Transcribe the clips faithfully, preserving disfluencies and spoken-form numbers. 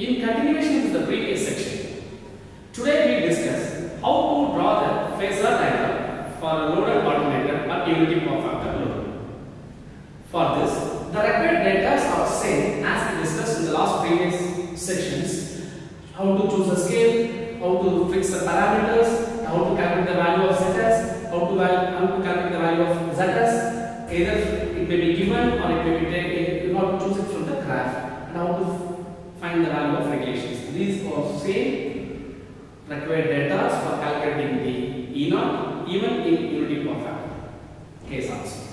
In continuation with the previous section, today we discuss how to draw the phasor diagram for a loaded alternator at unity power factor load. For this, the required data are same as we discussed in the last previous sections. How to choose a scale, how to fix the parameters, how to calculate the value of Zs, how to, how to calculate the value of Zs. Either it may be given or it may be taken. You have to choose it from the graph, and how to find the value of regulations. These are same required data for calculating the E naught even in unity power factor case also.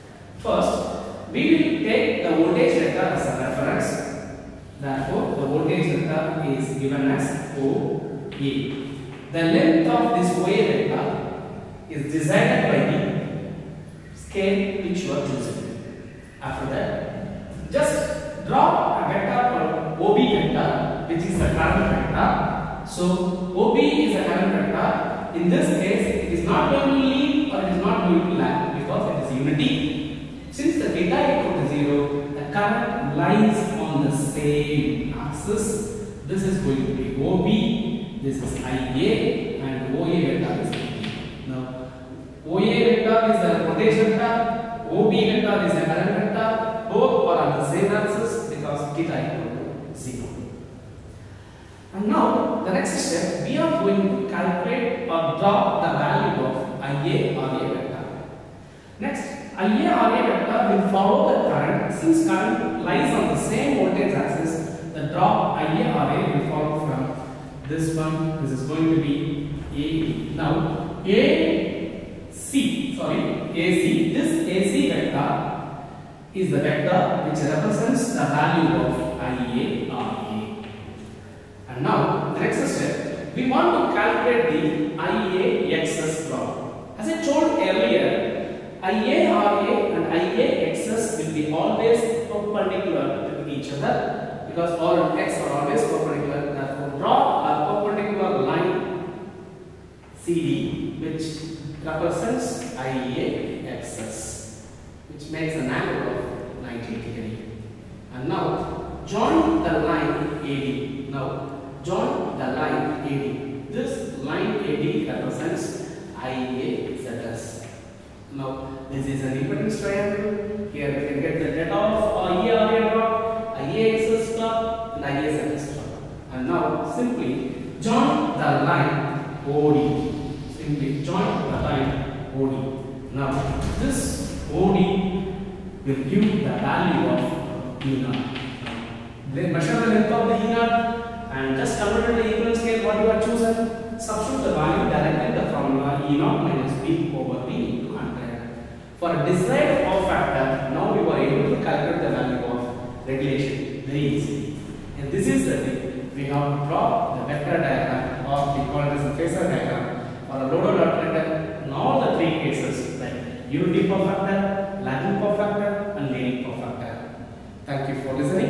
First, we will take the voltage vector as a reference. Therefore, the voltage vector is given as O A. The length of this O A vector is decided by the scale which you are choosing. After that, just draw a vector called O B vector, which is the current vector. So O B is a current vector. In this case, it is not going to lead or it is not going to lag because it is unity. Since the theta equal to zero, the current lies on the same axis. This is going to be O B, this is I A, and O A vector is O B. Now, O A vector is a rotation vector, O B vector is a current vector. Both are on the same axis because theta equal to zero. And now, the next step, we are going to calculate or draw the value of I A R A vector. Next, I A R A vector will follow the current. Since current lies on the same voltage axis, the drop I A R A will follow from this one. This is going to be A B. Now, A C, sorry, A C. This A C vector is the vector which represents the value of I A R A. And now, the next step, we want to calculate the I A excess drop. As I told earlier, I A R A and I A excess will be always perpendicular to each other because all x are always perpendicular. Therefore, draw a perpendicular line C D which represents I A excess, which makes an angle of ninety degrees. And now, join the line A D. Now, join the line A D. This line A D represents I A Z S. Now, this is an impedance triangle. Here we can get the data of I A R A drop, I A excess drop, and I A Z S drop. And now, simply join the line O D. Simply join the line O D. Now, this O D will give the value of E naught. Then measure the length of the E naught and just convert the equivalent scale what you have chosen. Substitute the value directly in the formula E naught minus B over B into one hundred. For a desired power factor, now we were able to calculate the value of regulation very easily. And this is the thing. We have to draw the vector diagram, or we call it as a phasor diagram for a loaded alternator in all the three cases like unity power factor, lagging power factor, and leading power factor. Thank you for listening.